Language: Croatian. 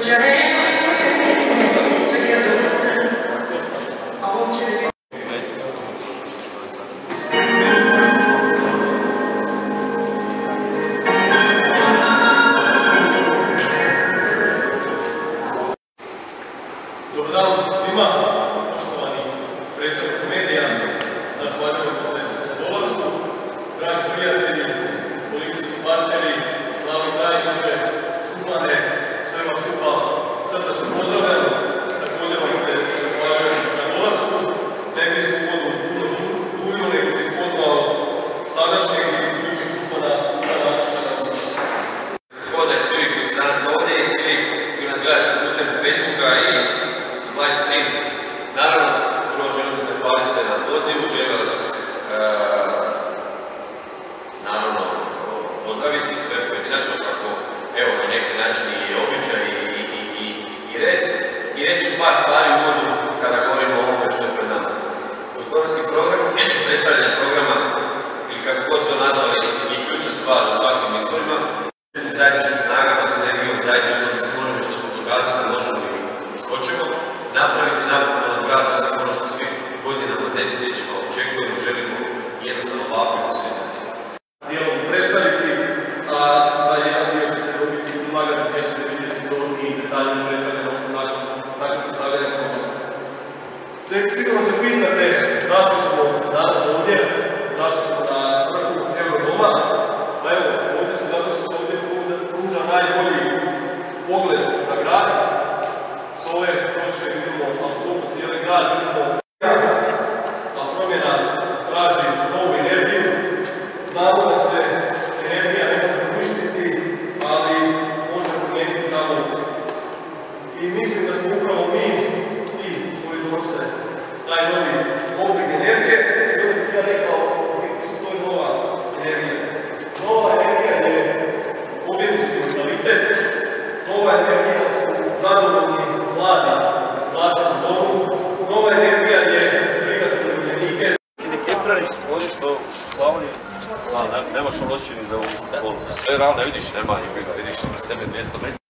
Dobar dan svima, poštovani predstavnici medija, zahvaljujem se na dolasku, dragi prijatelji, policijski partneri, glavni tajniče, župane, svema skupa srdačno pozdravljam, također vam se zahvaljujem na dolasku, ne bih u uvodu puno duljio, nego bih pozvao sadašnjeg i budućeg župana Radića na Osijek. Hvala svi koji ste danas ovdje i svi koji nas gledate putem Facebooka i live stream. Naravno, prvo želim se zahvaliti na pozivu, želim vas naravno pozdraviti sve pojedinačno kako evo na neki način i običaj i red i reći par stvari u uvodu kada govorimo o ovome što je pred nama. Gospodarski program, predstavljanje programa ili kako god to nazvali je ključna stvar u svakim izborima. Zajedničkim snagama, sinergijom, zajedništvom i svim onome što smo dokazali da možemo i hoćemo napraviti napokon od grada Osijeka ono što svi godinama, desetljećima očekujemo, želimo i jednostavno vapimo svi za njim. Dijelom predstaviti, a za jedan dio ćete dobiti magazin gdje ćete vidjeti to i detaljno predstavljeno nakon predstavljanja programa. Sigurno se pitate zašto smo danas ovdje, zašto smo na vrhu Eurodoma. Pa evo, ovdje smo zato što se ovdje pruža najbolji pogled na grad. S ove točke vidimo apsolutno cijeli grad, vidimo a promjena traži novu energiju. Znamo da se energija ne može uništiti, ali može promijeniti samo. I mislim da smo upravo mi ti koji donose taj novi oblik energije. I onda bih ja rekao, što je nova energija. Nova energija je pobjednički mentalitet, nova energija su zadovoljni mladi vlastitom domu, nova energija je briga za umirovljenike. Indiketrani ovdje što u Slavoniji, nemaš on osjećaj ni za ovu školu. Sve ravno, vidiš, nema i vidiš na sebe 200 metara.